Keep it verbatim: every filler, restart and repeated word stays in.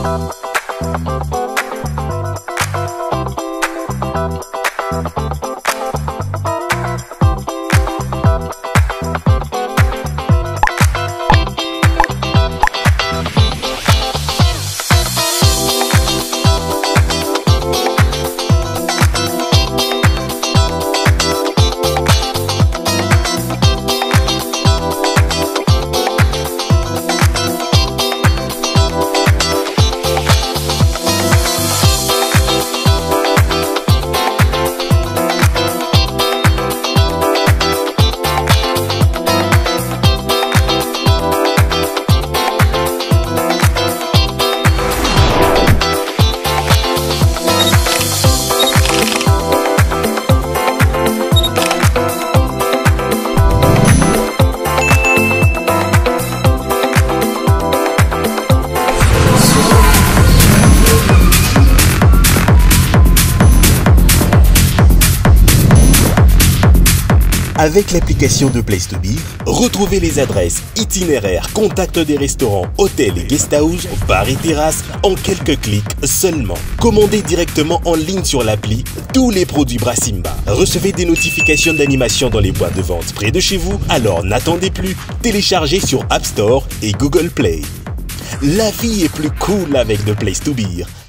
Avec l'application de Place to Be, retrouvez les adresses, itinéraires, contacts des restaurants, hôtels et guest house, bars et terrasses en quelques clics seulement. Commandez directement en ligne sur l'appli tous les produits Brassimba. Recevez des notifications d'animation dans les boîtes de vente près de chez vous, alors n'attendez plus. Téléchargez sur App Store et Google Play. La vie est plus cool avec de Place to Be.